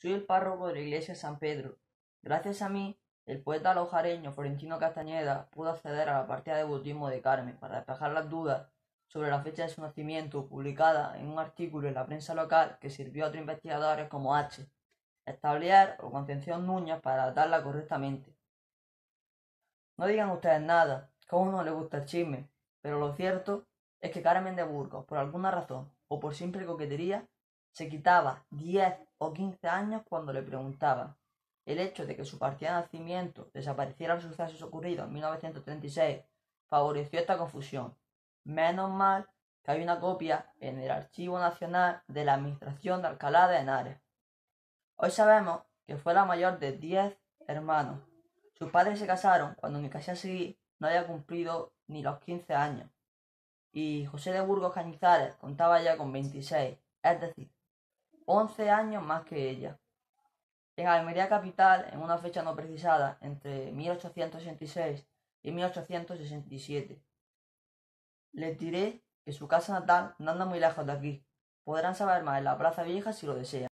Soy el párroco de la iglesia de San Pedro. Gracias a mí, el poeta lojareño Florentino Castañeda pudo acceder a la partida de bautismo de Carmen para despejar las dudas sobre la fecha de su nacimiento, publicada en un artículo en la prensa local que sirvió a otros investigadores como H. Establer o Concepción Núñez para datarla correctamente. No digan ustedes nada, que a uno no le gusta el chisme, pero lo cierto es que Carmen de Burgos, por alguna razón o por simple coquetería, se quitaba 10 o 15 años cuando le preguntaban. El hecho de que su partida de nacimiento desapareciera en los sucesos ocurridos en 1936 favoreció esta confusión. Menos mal que hay una copia en el Archivo Nacional de la Administración de Alcalá de Henares. Hoy sabemos que fue la mayor de 10 hermanos. Sus padres se casaron cuando Nicasia Seguí no había cumplido ni los 15 años, y José de Burgos Cañizares contaba ya con 26, es decir, 11 años más que ella. En Almería capital, en una fecha no precisada, entre 1866 y 1867. Les diré que su casa natal no anda muy lejos de aquí. Podrán saber más en la Plaza Vieja si lo desean.